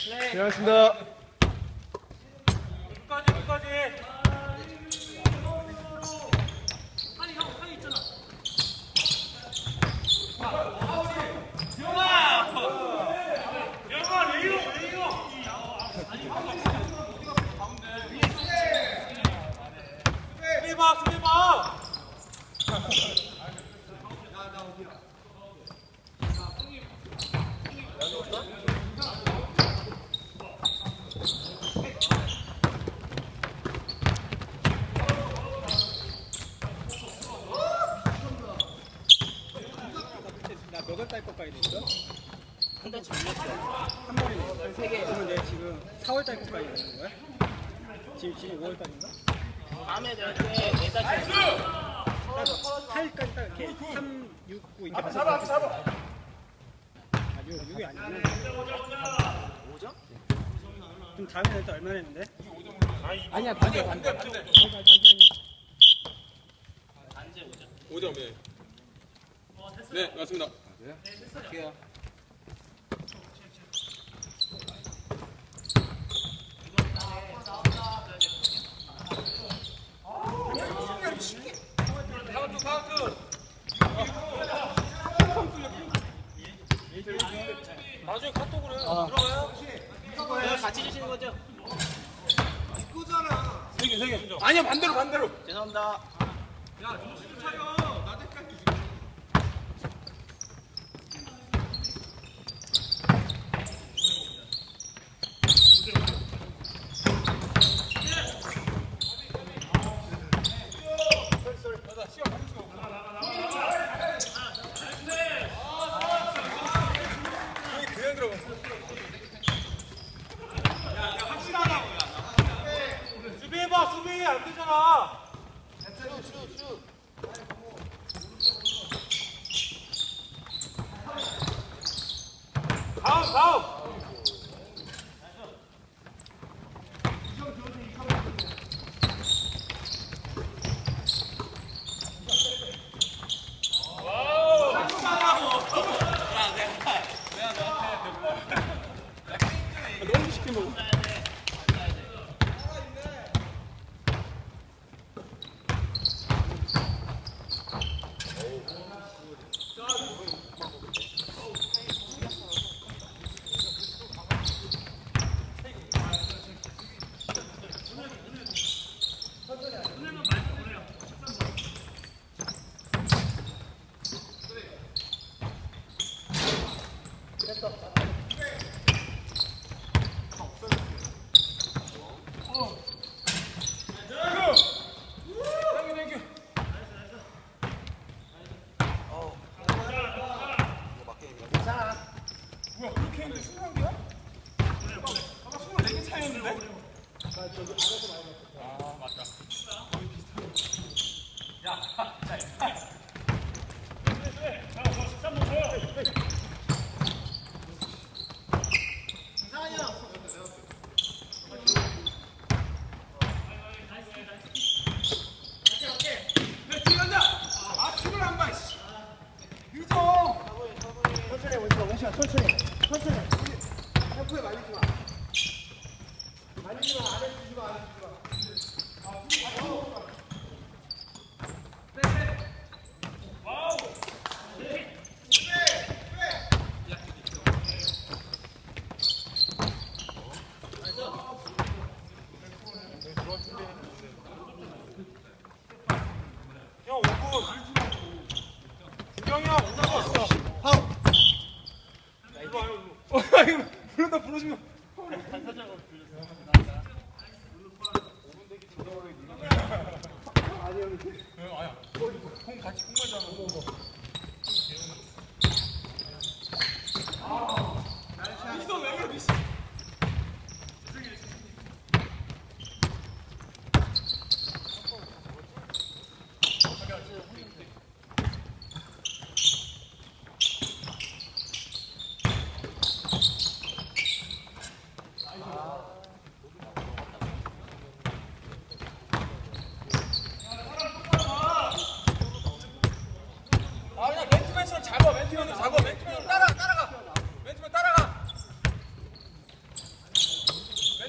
고생하셨습니다. 끝까지. 수비 봐. 나 몇 월 달 것까지 됐어? 한 달쯤 밀렸어. 한 번이네. 세 개. 그러면 내가 지금 4월 달 것까지 되는 거야? 지금 5월 달인가? 다음에 될 때 내달쯤 8일까지 딱 이렇게 3, 6, 9 이렇게 잡아. 아, 6이 아니구나. 5점? 그럼 다음에 될 때 얼마나 했는데? 아니야, 반대. 반제 5점. 5점, 예. 네, 맞습니다. 할게요. 카운트. 나중에 카톡으로 해요. 들어가요? 같이 주시는 거죠? 세 개. 아니야, 반대로. 죄송합니다. 야, 정신 차려. 나대까지. 수비해봐, 수비 안 되잖아. 다음. 너무 쉽게 먹어. 형 5분. 준경이 형 5분 왔어. 이거 부른다, 불러주면.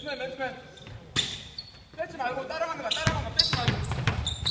맨투맨. 뺏지 말고 따라가는 거야. 따라가는 거 뺏지 말고.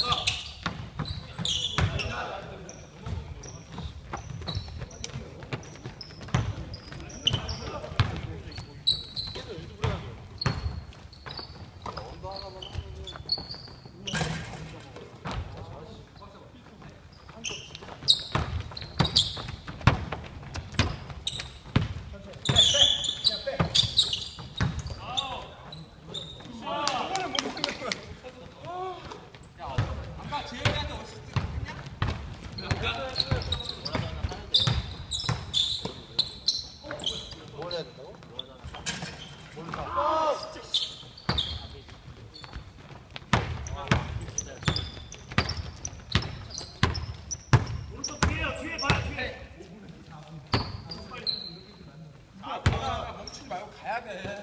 멈추지 말고 가야 돼.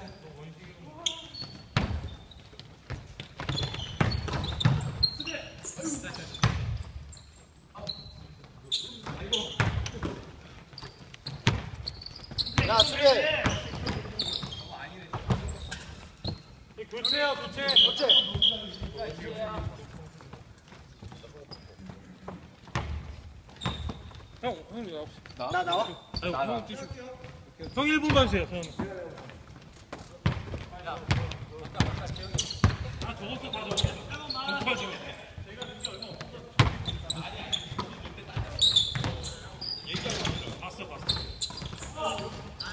야, 수비! 교체야, 교체. 교체! 형 나와. 나 나와? 아니, 형 뛰시. 형 1분만 주세요, 형. 다 적었어, 다 적었어. 다 적었어. 봤어, 봤어.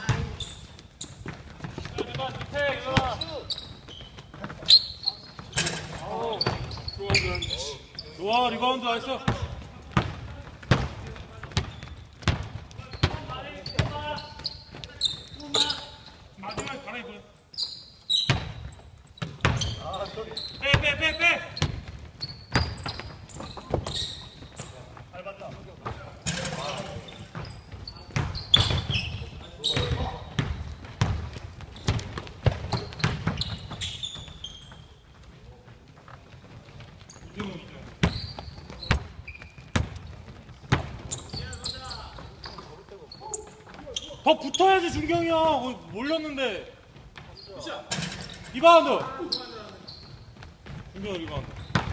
리바운드 밑에, 일어나. 좋아, 리바운드 나이스. 마지막에 가라 이거. 빼. 밟았다. 더 붙어야지 준경이 형. 몰렸는데. 리바운드. 준경이 리바운드.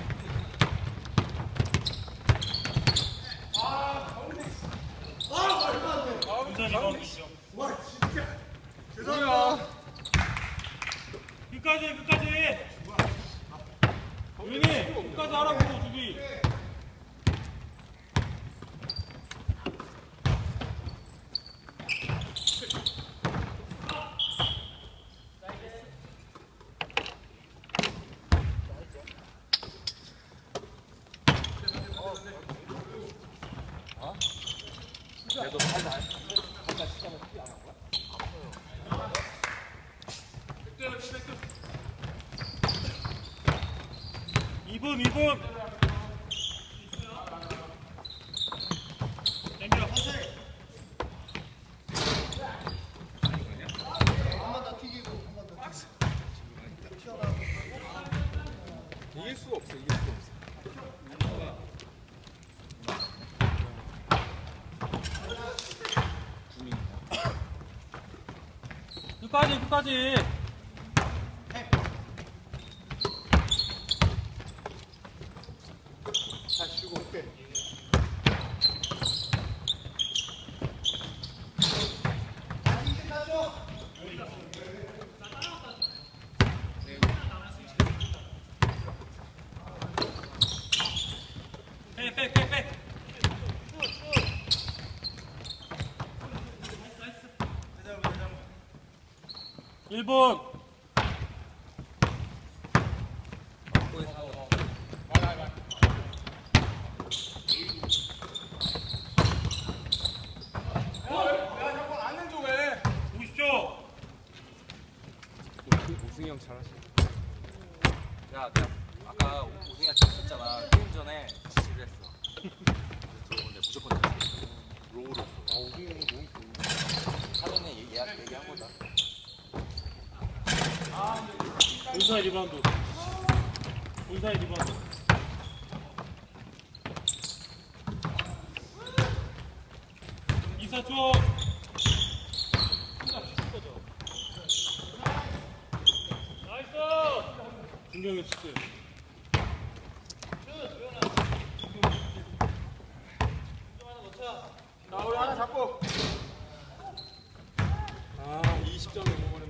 진짜 리바운드 있죠. 죄송해요. 끝까지. 우윤이 끝까지 하라고 준비. 이분 땡겨. 이길 수가 없어. 이길 수가 없어. 끝까지. 다시 주고 올게. 빼. 1분. 야, 잠깐 안 줘 왜? 보십시오. 우승이 형 잘하시. 야, 내가 아까 우승이가 쳤었잖아. 게임 전에 지시를 했어. 그래서 근데 무조건 롤로. 우승이 형이 너무 좋은데. 사전에 얘기한 거다. 본사의 리바운드. 24초. 준경이 슈트. 자, 우리 하나 잡고. 아 20점을 먹어버렸네.